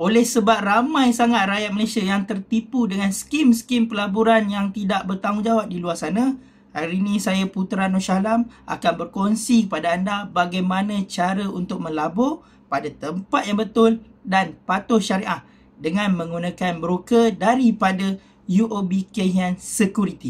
Oleh sebab ramai sangat rakyat Malaysia yang tertipu dengan skim-skim pelaburan yang tidak bertanggungjawab di luar sana, hari ini saya Putra Nur Shahlam akan berkongsi kepada anda bagaimana cara untuk melabur pada tempat yang betul dan patuh syariah dengan menggunakan broker daripada UOB Kay Hian Security.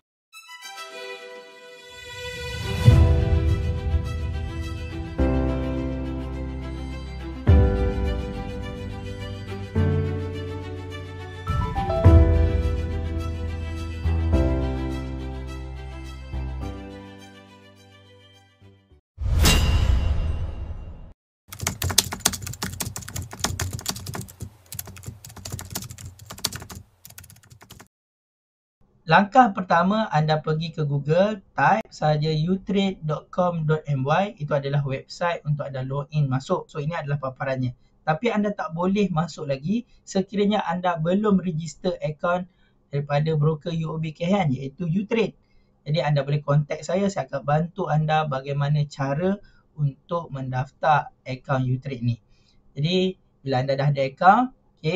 Langkah pertama, anda pergi ke Google, type sahaja utrade.com.my. Itu adalah website untuk anda login masuk. So ini adalah paparannya. Tapi anda tak boleh masuk lagi sekiranya anda belum register akaun daripada broker UOB Kay Hian, iaitu Utrade. Jadi anda boleh contact saya akan bantu anda bagaimana cara untuk mendaftar akaun Utrade ni. Jadi bila anda dah ada akaun,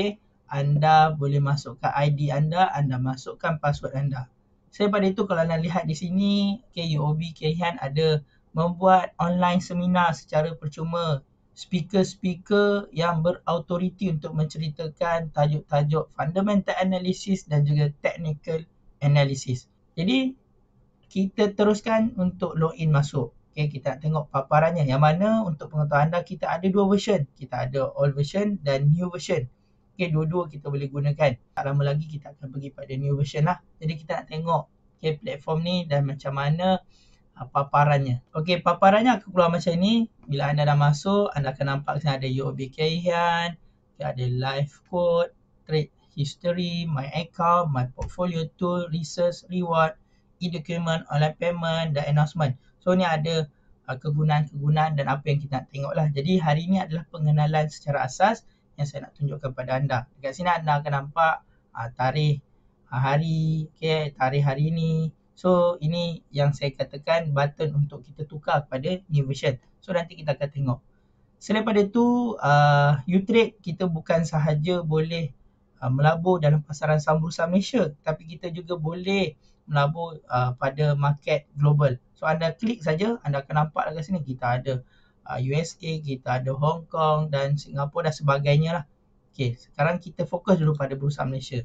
anda boleh masukkan ID anda masukkan password anda. Selepas itu kalau anda lihat di sini, UOB Kay Hian ada membuat online seminar secara percuma. Speaker-speaker yang berautoriti untuk menceritakan tajuk-tajuk fundamental analysis dan juga technical analysis. Jadi kita teruskan untuk login masuk. Kita nak tengok paparannya. Yang mana untuk pengetahuan anda, kita ada dua version. Kita ada old version dan new version. Dua-dua kita boleh gunakan. Tak lama lagi kita akan pergi pada new version lah. Jadi kita nak tengok platform ni dan macam mana paparannya. Paparannya akan keluar macam ni. Bila anda dah masuk, anda akan nampak sini ada UOB Kay Hian, ada live code, trade history, my account, my portfolio tool, research, reward, e-document, online payment dan announcement. So ni ada kegunaan-kegunaan dan apa yang kita nak tengok lah. Jadi hari ni adalah pengenalan secara asas yang saya nak tunjukkan kepada anda. Dekat sini anda akan nampak tarikh hari, tarikh hari ni. So ini yang saya katakan button untuk kita tukar kepada new version. So nanti kita akan tengok. Selepas itu, Utrade kita bukan sahaja boleh melabur dalam pasaran saham Bursa Malaysia, tapi kita juga boleh melabur pada market global. So anda klik saja, anda akan nampak dekat sini kita ada USA, kita ada Hong Kong dan Singapura dan sebagainya lah. Sekarang kita fokus dulu pada Bursa Malaysia.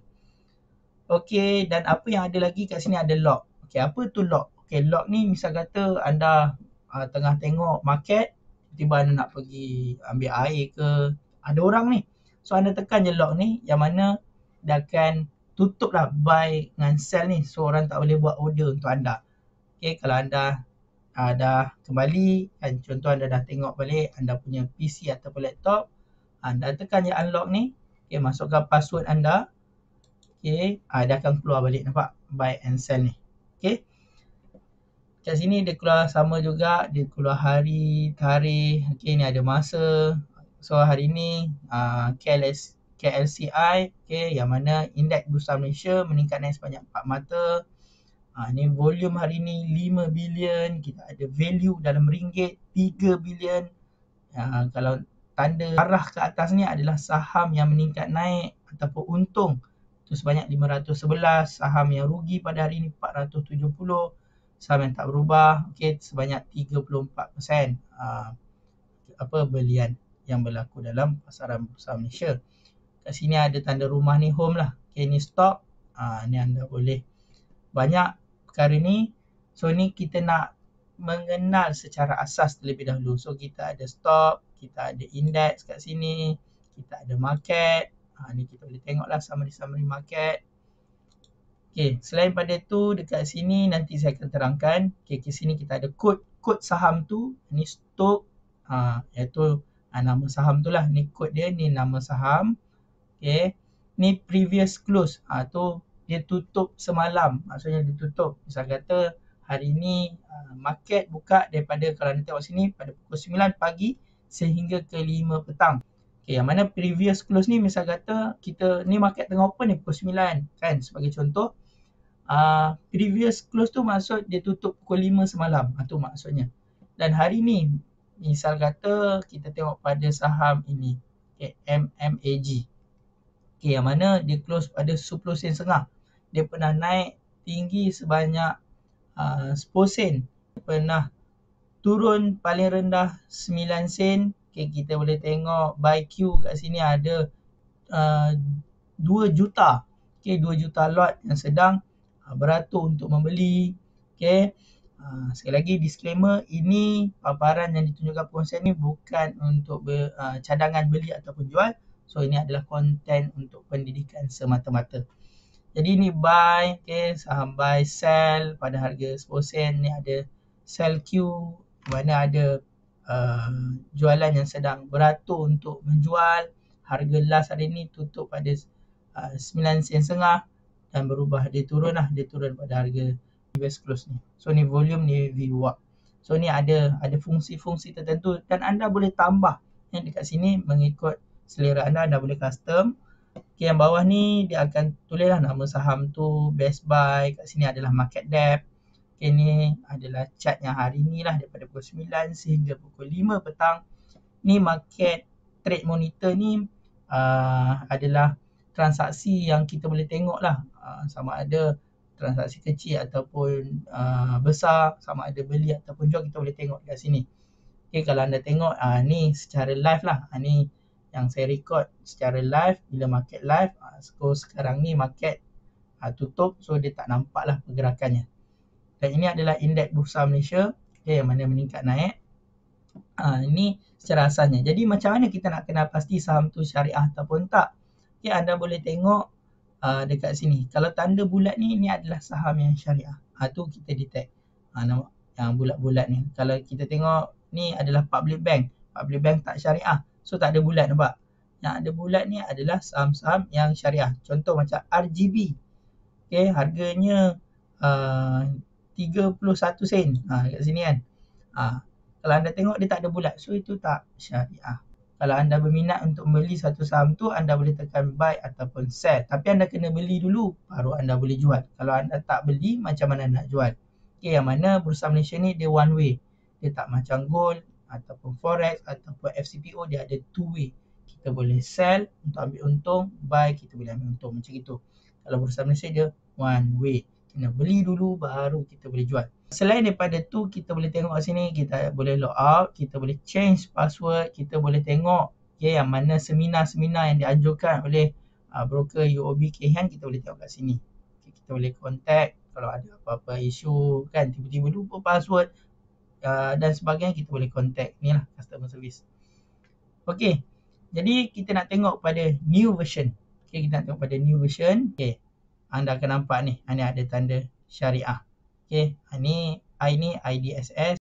Dan apa yang ada lagi kat sini ada log. Apa tu log? Log ni misal kata anda tengah tengok market, tiba-tiba anda nak pergi ambil air ke, ada orang ni. So anda tekan je log ni, yang mana dia akan tutup lah buy dengan sell ni. So orang tak boleh buat order untuk anda. Kalau anda dah kembali, contoh anda dah tengok balik anda punya PC ataupun laptop, anda tekan je unlock ni, masukkan password anda, dia akan keluar balik, nampak buy and sell ni. Kat sini dia keluar sama juga, dia keluar hari, tarikh, ni ada masa. So hari ni KLCI, yang mana indeks Bursa Malaysia meningkat naik sebanyak 4 mata. Ni volume hari ni 5 bilion, kita ada value dalam ringgit 3 bilion. Kalau tanda arah ke atas ni adalah saham yang meningkat naik ataupun untung, tu sebanyak 511, saham yang rugi pada hari ni 470, saham yang tak berubah sebanyak 34% belian yang berlaku dalam pasaran Bursa Malaysia. Kat sini ada tanda rumah ni home lah. Ni stock. Ni anda boleh banyak perkara ni. So ni kita nak mengenal secara asas terlebih dahulu. So kita ada stock, kita ada indeks kat sini, kita ada market. Ni kita boleh tengok lah summary market. Selain pada tu dekat sini nanti saya akan terangkan. Ke sini kita ada kod saham tu. Ni stok, iaitu nama saham tu lah. Ni kod dia, ni nama saham. Ni previous close. Tu dia tutup semalam. Maksudnya dia tutup. Misal kata hari ni market buka daripada, kalau anda tengok sini, pada pukul 9 pagi sehingga ke 5 petang. Yang mana previous close ni misal kata kita ni market tengah open ni pukul 9 kan, sebagai contoh. Previous close tu maksud dia tutup pukul 5 semalam. Tu maksudnya. Dan hari ni misal kata kita tengok pada saham ini, MMAG. Okay, yang mana dia close pada 10 sen setengah. Dia pernah naik tinggi sebanyak 10 sen. Dia pernah turun paling rendah 9 sen. Okay, kita boleh tengok buy Q kat sini ada 2 juta. Okay, 2 juta lot yang sedang beratur untuk membeli. Okay. Sekali lagi disclaimer, ini paparan yang ditunjukkan pengurusan ni bukan untuk cadangan beli ataupun jual. So ini adalah konten untuk pendidikan semata-mata. Jadi ni buy, okay, saham buy, sell pada harga 10 sen. Ni ada sell Q, mana ada jualan yang sedang beratur untuk menjual. Harga last hari ni tutup pada 9 sen setengah dan berubah, dia turun pada harga US close ni. So ni volume, ni VWAP. So ni ada fungsi-fungsi tertentu dan anda boleh tambah yang dekat sini mengikut selera anda. Anda boleh custom. Okay, yang bawah ni dia akan tulislah nama saham tu, best buy. Kat sini adalah market depth. Okay, ni adalah chart yang hari ni lah, daripada pukul 9 sehingga pukul 5 petang. Ni market trade monitor ni adalah transaksi yang kita boleh tengok lah, sama ada transaksi kecil ataupun besar, sama ada beli ataupun jual, kita boleh tengok kat sini. Okay, kalau anda tengok ni secara live lah, ni yang saya record secara live bila market live. So sekarang ni market tutup, so dia tak nampak lah pergerakannya. Dan ini adalah indeks Bursa Malaysia, okay, yang mana meningkat naik. Ini secara asalnya. Jadi macam mana kita nak kenal pasti saham tu syariah ataupun tak? Okay, anda boleh tengok dekat sini. Kalau tanda bulat ni adalah saham yang syariah. Tu kita detect. Nampak yang bulat-bulat ni. Kalau kita tengok ni adalah public bank. Public bank tak syariah. So tak ada bulat, nampak? Yang ada bulat ni adalah saham-saham yang syariah. Contoh macam RGB. Okay, harganya 31 sen. Kat sini kan. Kalau anda tengok dia tak ada bulat, so itu tak syariah. Kalau anda berminat untuk membeli satu saham tu, anda boleh tekan buy ataupun sell. Tapi anda kena beli dulu, baru anda boleh jual. Kalau anda tak beli, macam mana nak jual? Okay, yang mana Bursa Malaysia ni dia one way. Dia tak macam gold ataupun forex ataupun FCPO, dia ada two way. Kita boleh sell untuk ambil untung, buy kita boleh ambil untung, macam itu. Kalau Bursa Malaysia dia one way. Kena beli dulu, baru kita boleh jual. Selain daripada tu, kita boleh tengok kat sini, kita boleh log out, kita boleh change password, kita boleh tengok yang mana seminar-seminar yang dianjurkan oleh broker UOB Kay Hian, kita boleh tengok kat sini. Kita boleh contact kalau ada apa-apa isu kan, tiba-tiba lupa password dan sebagainya, kita boleh contact ni lah customer service. Okay, jadi kita nak tengok pada new version. Okay, kita nak tengok pada new version. Okay, anda akan nampak ni, ni ada tanda syariah. Okay, ini IDSS.